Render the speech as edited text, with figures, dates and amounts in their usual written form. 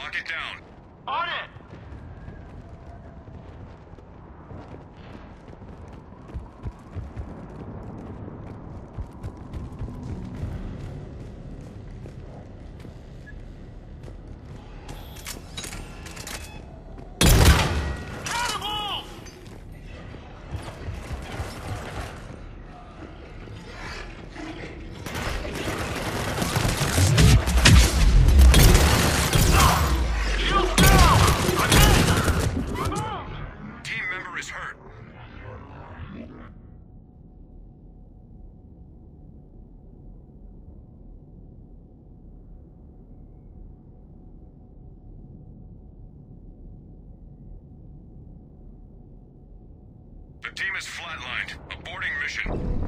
Lock it down. On it! The team is flatlined. Aborting mission.